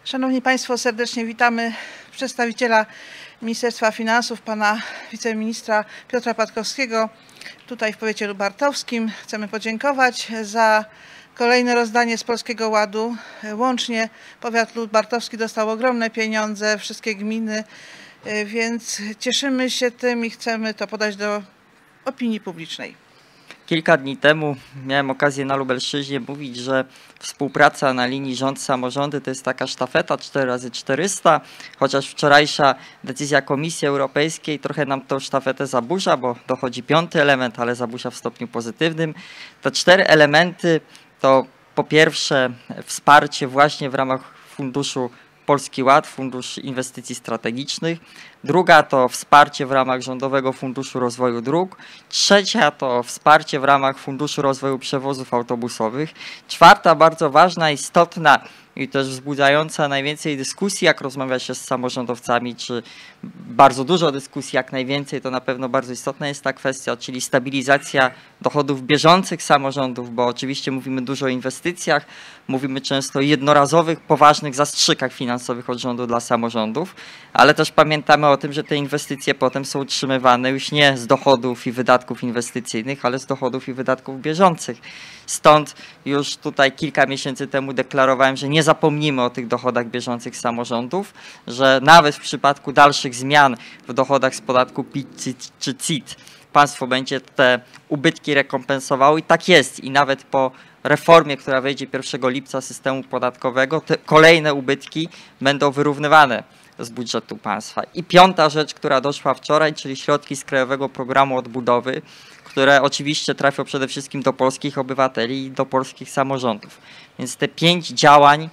Szanowni Państwo, serdecznie witamy przedstawiciela Ministerstwa Finansów, pana wiceministra Piotra Patkowskiego tutaj w powiecie lubartowskim. Chcemy podziękować za kolejne rozdanie z Polskiego Ładu. Łącznie powiat lubartowski dostał ogromne pieniądze, wszystkie gminy, więc cieszymy się tym i chcemy to podać do opinii publicznej. Kilka dni temu miałem okazję na Lubelszczyźnie mówić, że współpraca na linii rząd-samorządy to jest taka sztafeta 4x400, chociaż wczorajsza decyzja Komisji Europejskiej trochę nam tą sztafetę zaburza, bo dochodzi piąty element, ale zaburza w stopniu pozytywnym. Te 4 elementy to po pierwsze wsparcie właśnie w ramach funduszu Polski Ład, Fundusz Inwestycji Strategicznych. Druga to wsparcie w ramach Rządowego Funduszu Rozwoju Dróg. Trzecia to wsparcie w ramach Funduszu Rozwoju Przewozów Autobusowych. Czwarta, bardzo ważna, istotna i też wzbudzająca najwięcej dyskusji, jak rozmawia się z samorządowcami, czy bardzo dużo dyskusji, jak najwięcej, to na pewno bardzo istotna jest ta kwestia, czyli stabilizacja dochodów bieżących samorządów, bo oczywiście mówimy dużo o inwestycjach, mówimy często o jednorazowych, poważnych zastrzykach finansowych od rządu dla samorządów, ale też pamiętamy o tym, że te inwestycje potem są utrzymywane już nie z dochodów i wydatków inwestycyjnych, ale z dochodów i wydatków bieżących. Stąd już tutaj kilka miesięcy temu deklarowałem, że nie zapomnimy o tych dochodach bieżących samorządów, że nawet w przypadku dalszych zmian w dochodach z podatku PIT czy CIT państwo będzie te ubytki rekompensowało i tak jest. I nawet po reformie, która wejdzie 1 lipca systemu podatkowego, te kolejne ubytki będą wyrównywane z budżetu państwa. I piąta rzecz, która doszła wczoraj, czyli środki z Krajowego Programu Odbudowy, które oczywiście trafią przede wszystkim do polskich obywateli i do polskich samorządów. Więc te 5 działań,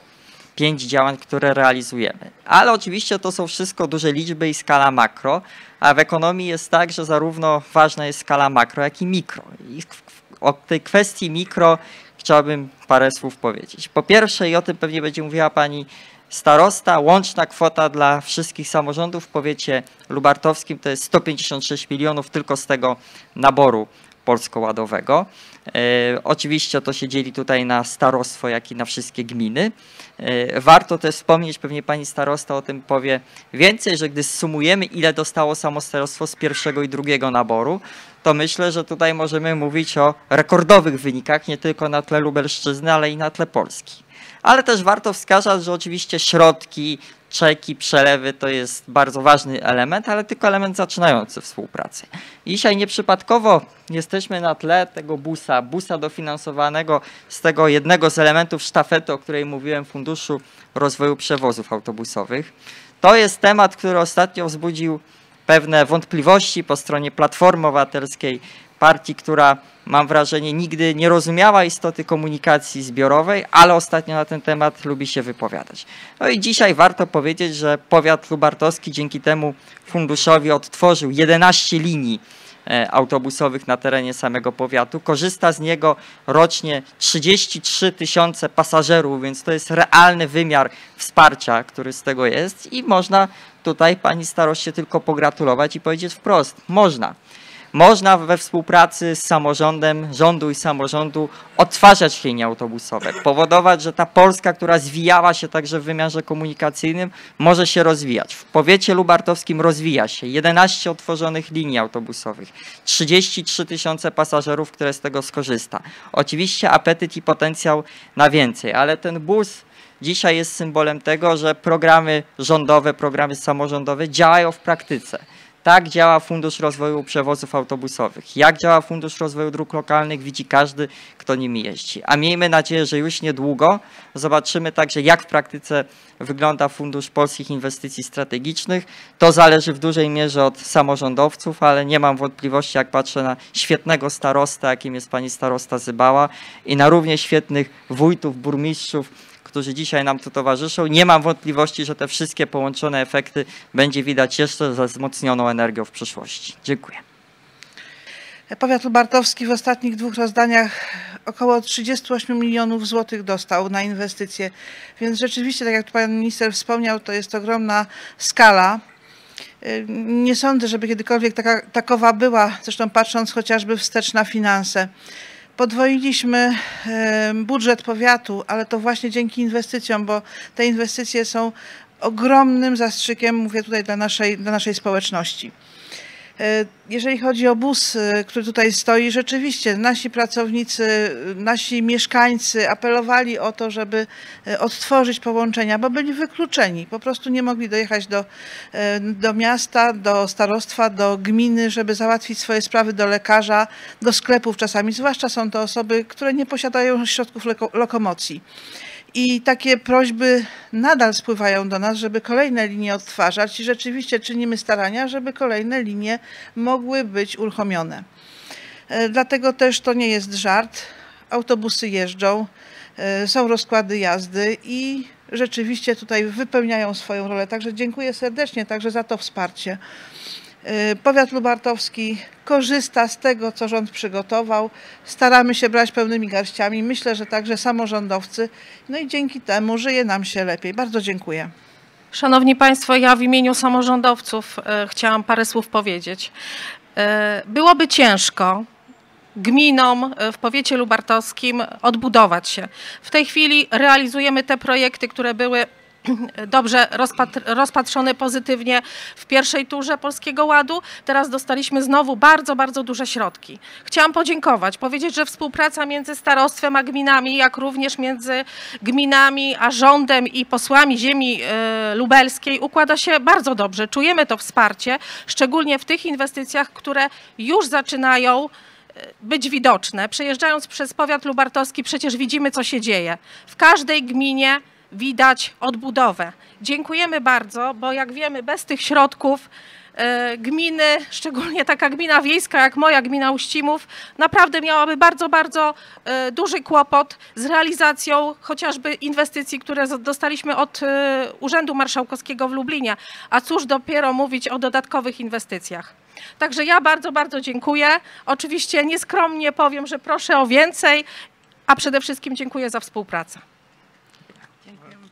które realizujemy. Ale oczywiście to są wszystko duże liczby i skala makro, a w ekonomii jest tak, że zarówno ważna jest skala makro, jak i mikro. I o tej kwestii mikro chciałbym parę słów powiedzieć. Po pierwsze, i o tym pewnie będzie mówiła pani starosta, łączna kwota dla wszystkich samorządów w powiecie lubartowskim to jest 156 milionów tylko z tego naboru polsko-ładowego. Oczywiście to się dzieli tutaj na starostwo, jak i na wszystkie gminy. Warto też wspomnieć, pewnie pani starosta o tym powie więcej, że gdy zsumujemy, ile dostało samo starostwo z pierwszego i drugiego naboru, to myślę, że tutaj możemy mówić o rekordowych wynikach, nie tylko na tle Lubelszczyzny, ale i na tle Polski. Ale też warto wskazać, że oczywiście środki, czeki, przelewy to jest bardzo ważny element, ale tylko element zaczynający współpracę. Dzisiaj nieprzypadkowo jesteśmy na tle tego busa dofinansowanego z tego jednego z elementów sztafety, o której mówiłem, Funduszu Rozwoju Przewozów Autobusowych. To jest temat, który ostatnio wzbudził pewne wątpliwości po stronie Platformy Obywatelskiej, partii, która, mam wrażenie, nigdy nie rozumiała istoty komunikacji zbiorowej, ale ostatnio na ten temat lubi się wypowiadać. No i dzisiaj warto powiedzieć, że powiat lubartowski dzięki temu funduszowi odtworzył 11 linii autobusowych na terenie samego powiatu. Korzysta z niego rocznie 33 000 pasażerów, więc to jest realny wymiar wsparcia, który z tego jest i można tutaj pani staroście tylko pogratulować i powiedzieć wprost, można we współpracy z samorządem, rządu i samorządu odtwarzać linie autobusowe, powodować, że ta Polska, która zwijała się także w wymiarze komunikacyjnym, może się rozwijać. W powiecie lubartowskim rozwija się 11 otworzonych linii autobusowych, 33 000 pasażerów, które z tego skorzysta. Oczywiście apetyt i potencjał na więcej, ale ten bus dzisiaj jest symbolem tego, że programy rządowe, programy samorządowe działają w praktyce. Tak działa Fundusz Rozwoju Przewozów Autobusowych. Jak działa Fundusz Rozwoju Dróg Lokalnych, widzi każdy, kto nimi jeździ. A miejmy nadzieję, że już niedługo zobaczymy także, jak w praktyce wygląda Fundusz Polskich Inwestycji Strategicznych. To zależy w dużej mierze od samorządowców, ale nie mam wątpliwości, jak patrzę na świetnego starostę, jakim jest pani starosta Zybała i na równie świetnych wójtów, burmistrzów, którzy dzisiaj nam tu towarzyszą. Nie mam wątpliwości, że te wszystkie połączone efekty będzie widać jeszcze ze wzmocnioną energią w przyszłości. Dziękuję. Powiat lubartowski w ostatnich 2 rozdaniach około 38 milionów złotych dostał na inwestycje, więc rzeczywiście, tak jak pan minister wspomniał, to jest ogromna skala. Nie sądzę, żeby kiedykolwiek takowa była, zresztą patrząc chociażby wstecz na finanse. Podwoiliśmy budżet powiatu, ale to właśnie dzięki inwestycjom, bo te inwestycje są ogromnym zastrzykiem, mówię tutaj dla naszej społeczności. Jeżeli chodzi o bus, który tutaj stoi, rzeczywiście nasi pracownicy, nasi mieszkańcy apelowali o to, żeby odtworzyć połączenia, bo byli wykluczeni. Po prostu nie mogli dojechać do miasta, do starostwa, do gminy, żeby załatwić swoje sprawy, do lekarza, do sklepów czasami. Zwłaszcza są to osoby, które nie posiadają środków lokomocji. I takie prośby nadal spływają do nas, żeby kolejne linie odtwarzać i rzeczywiście czynimy starania, żeby kolejne linie mogły być uruchomione. Dlatego też to nie jest żart. Autobusy jeżdżą, są rozkłady jazdy i rzeczywiście tutaj wypełniają swoją rolę. Także dziękuję serdecznie także za to wsparcie. Powiat lubartowski korzysta z tego, co rząd przygotował. Staramy się brać pełnymi garściami. Myślę, że także samorządowcy. No i dzięki temu żyje nam się lepiej. Bardzo dziękuję. Szanowni Państwo, ja w imieniu samorządowców chciałam parę słów powiedzieć. Byłoby ciężko gminom w powiecie lubartowskim odbudować się. W tej chwili realizujemy te projekty, które były dobrze rozpatrzone pozytywnie w pierwszej turze Polskiego Ładu. Teraz dostaliśmy znowu bardzo, bardzo duże środki. Chciałam podziękować, powiedzieć, że współpraca między starostwem a gminami, jak również między gminami a rządem i posłami ziemi lubelskiej układa się bardzo dobrze. Czujemy to wsparcie, szczególnie w tych inwestycjach, które już zaczynają być widoczne. Przejeżdżając przez powiat lubartowski przecież widzimy, co się dzieje. W każdej gminie widać odbudowę. Dziękujemy bardzo, bo jak wiemy, bez tych środków gminy, szczególnie taka gmina wiejska jak moja gmina Uścimów, naprawdę miałaby bardzo, bardzo duży kłopot z realizacją chociażby inwestycji, które dostaliśmy od Urzędu Marszałkowskiego w Lublinie. A cóż dopiero mówić o dodatkowych inwestycjach. Także ja bardzo, bardzo dziękuję. Oczywiście nieskromnie powiem, że proszę o więcej, a przede wszystkim dziękuję za współpracę. Dziękujemy.